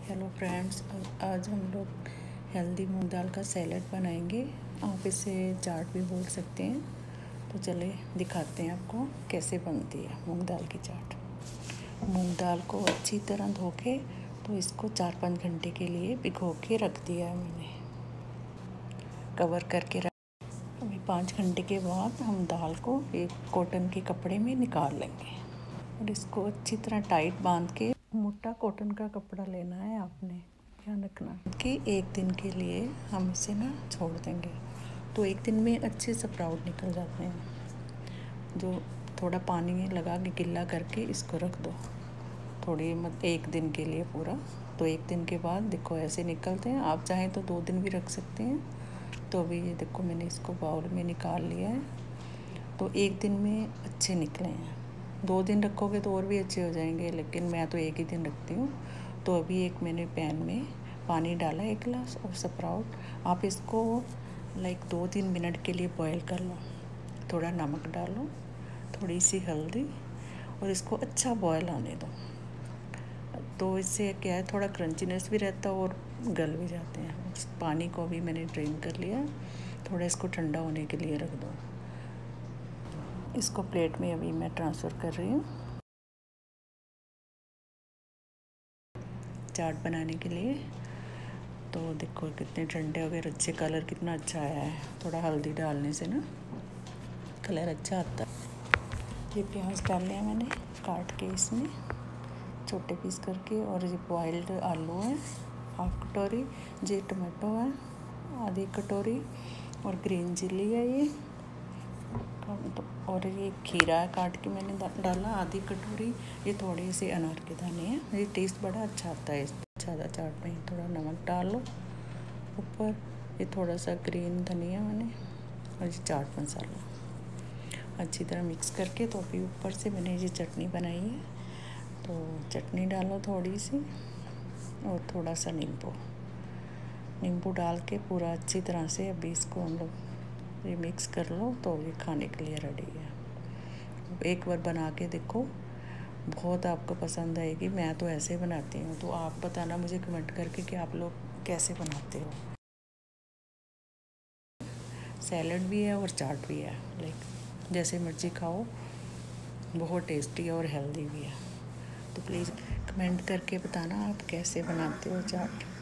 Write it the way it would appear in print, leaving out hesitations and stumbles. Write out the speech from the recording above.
Hello friends, आज हम लोग हेल्दी मूंग दाल का सैलेड बनाएंगे। आप इसे चाट भी बोल सकते हैं। तो चले दिखाते हैं आपको कैसे बनती है मूंग दाल की चाट। मूंग दाल को अच्छी तरह धो के तो इसको 4-5 घंटे के लिए भिगो के रख दिया है मैंने, कवर करके रख। अभी 5 घंटे के बाद हम दाल को एक कॉटन के कपड़े में निकाल लेंगे और इसको अच्छी तरह टाइट बांध के, मोटा कॉटन का कपड़ा लेना है आपने, ध्यान रखना कि एक दिन के लिए हम इसे ना छोड़ देंगे तो एक दिन में अच्छे से स्प्राउट निकल जाते हैं। जो थोड़ा पानी लगा के गिल्ला करके इसको रख दो थोड़ी एक दिन के लिए पूरा। तो एक दिन के बाद देखो ऐसे निकलते हैं। आप चाहें तो 2 दिन भी रख सकते हैं। तो अभी ये देखो मैंने इसको बाउल में निकाल लिया है। तो एक दिन में अच्छे निकले हैं। 2 दिन रखोगे तो और भी अच्छे हो जाएंगे, लेकिन मैं तो एक ही दिन रखती हूँ। तो अभी एक मैंने पैन में पानी डाला 1 गिलास और स्प्राउट। आप इसको 2-3 मिनट के लिए बॉईल कर लो। थोड़ा नमक डालो, थोड़ी सी हल्दी, और इसको अच्छा बॉईल आने दो। तो इससे क्या है, थोड़ा क्रंचीनेस भी रहता है और गल भी जाते हैं। उस पानी को भी मैंने ड्रेन कर लिया। थोड़ा इसको ठंडा होने के लिए रख दो। इसको प्लेट में अभी मैं ट्रांसफ़र कर रही हूँ चाट बनाने के लिए। तो देखो कितने ठंडे हो गए, अच्छे कलर कितना अच्छा आया है। थोड़ा हल्दी डालने से ना कलर अच्छा आता है। ये प्याज डाल लिया मैंने काट के इसमें छोटे पीस करके, और ये बॉइल्ड आलू है 1/2 कटोरी, ये टमाटो है आधी कटोरी, और ग्रीन चिली है ये, और ये खीरा है काट के मैंने डाला आधी कटोरी। ये थोड़े से अनार के दाने हैं। ये टेस्ट बड़ा अच्छा आता है इस ज़्यादा चाट में। थोड़ा नमक डाल लो ऊपर, ये थोड़ा सा ग्रीन धनिया मैंने, और ये चाट मसाला अच्छी तरह मिक्स करके। तो अभी ऊपर से मैंने ये चटनी बनाई है, तो चटनी डालो थोड़ी सी, और थोड़ा सा नींबू डाल के पूरा अच्छी तरह से अभी इसको हम लोग ये मिक्स कर लो। तो ये खाने के लिए रेडी है। एक बार बना के देखो, बहुत आपको पसंद आएगी। मैं तो ऐसे बनाती हूँ। तो आप बताना मुझे कमेंट करके कि आप लोग कैसे बनाते हो। सैलड भी है और चाट भी है, जैसे मर्जी खाओ। बहुत टेस्टी और हेल्दी भी है। तो प्लीज़ कमेंट करके बताना आप कैसे बनाते हो चाट।